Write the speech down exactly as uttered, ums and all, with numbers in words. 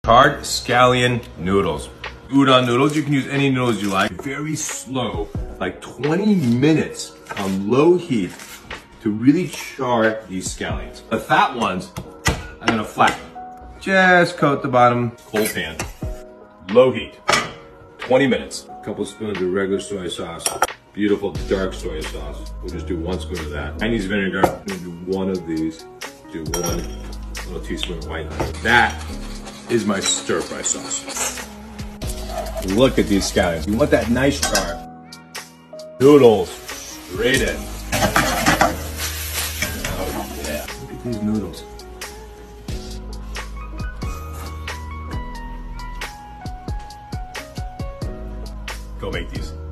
Charred scallion noodles. Udon noodles, you can use any noodles you like. Very slow, like twenty minutes on low heat to really char these scallions. The fat ones, I'm gonna flatten. Just coat the bottom, cold pan, low heat, twenty minutes. A couple spoons of regular soy sauce, beautiful dark soy sauce. We'll just do one spoon of that. Chinese vinegar, I'm gonna do one of these, do one little teaspoon of white. That is my stir fry sauce. Look at these scallions. You want that nice char. Noodles, straight in. Oh yeah, look at these noodles. Go make these.